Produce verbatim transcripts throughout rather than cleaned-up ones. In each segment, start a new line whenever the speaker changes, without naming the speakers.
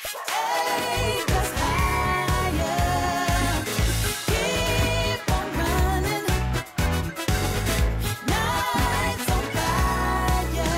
Take us higher. Keep on running. Nights on fire.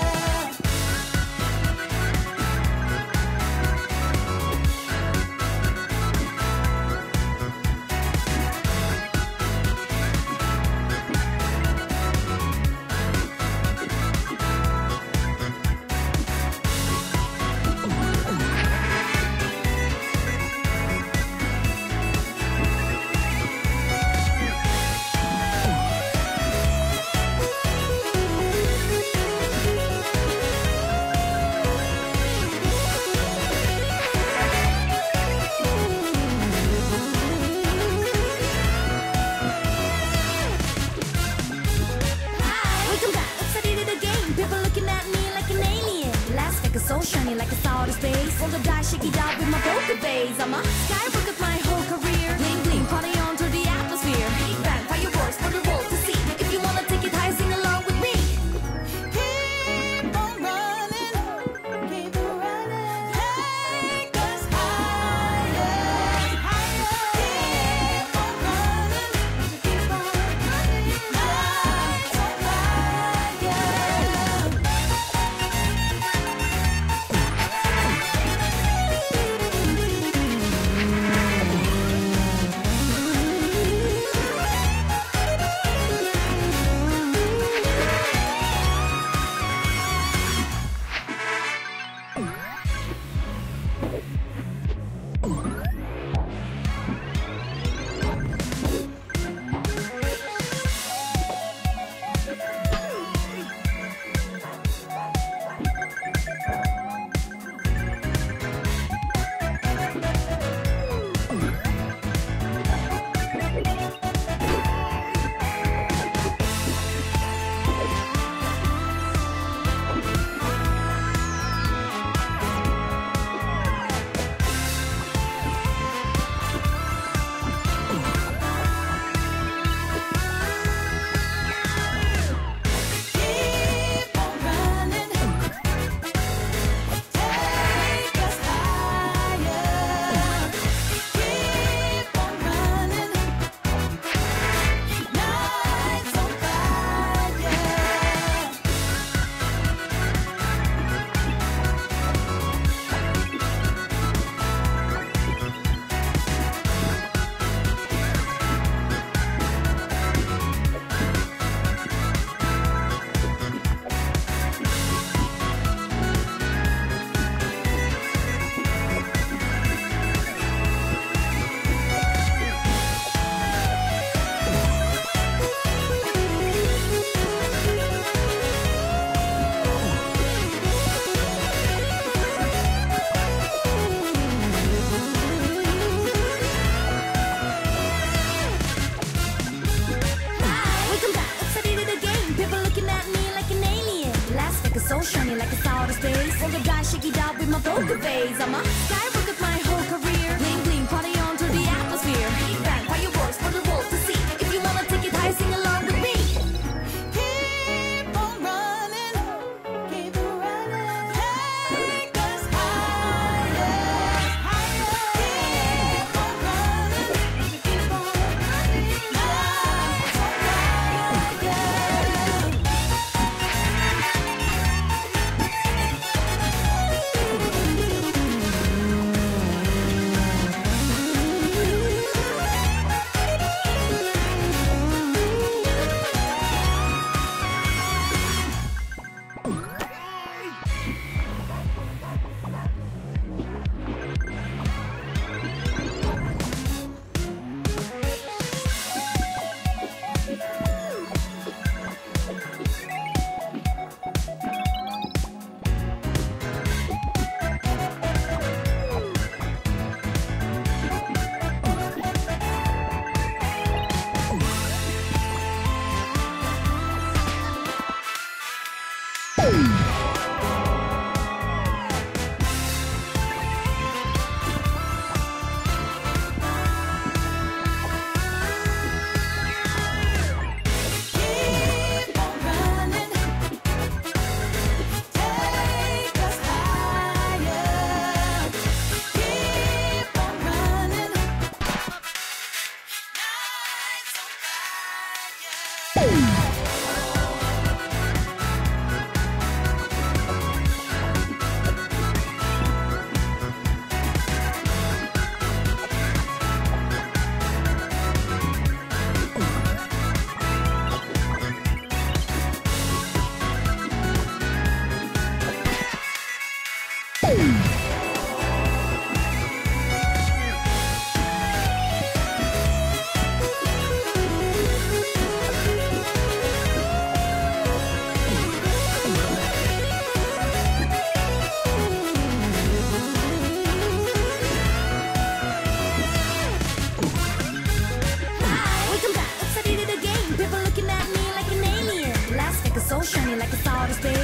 Welcome back, upside to the game. People looking at me like an alien. Last like a soul shining like a star of space. Roll the dice, shake it out with my poker face. I'm a skyrocket my whole career. Bling bling, party on through the atmosphere. Big bang, fireworks for the world to see. If you wanna take it high, sing along with me. Keep on running, keep on running. Take us higher, higher. Keep on running, keep on running. Nights on fire. Keep on running, take us higher. Keep on running, nights on fire. Welcome back, upside to the game. People looking at me like an alien. Last like a soul shining like a star of space. Roll the dice, shake it out with my poker face. I'm a skyrocket my whole career. Bling bling, party on through the atmosphere. Big bang, fireworks for the world to see. If you wanna take it high, sing along with me. Keep on running, keep on running. Take us higher, higher. Keep on running, keep on running. Nights on fire.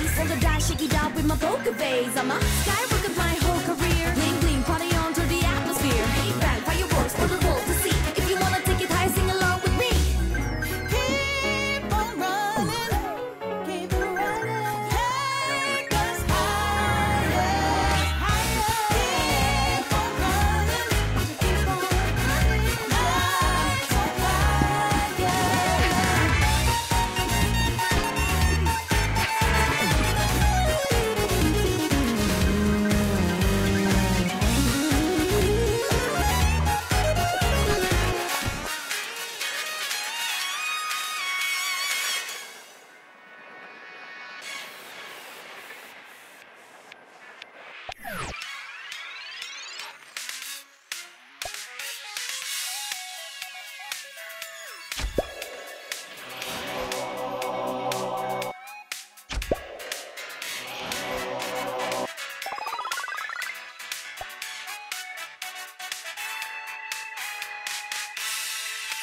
Roll the dice, shake it out with my poker face. I'm a skyrocket my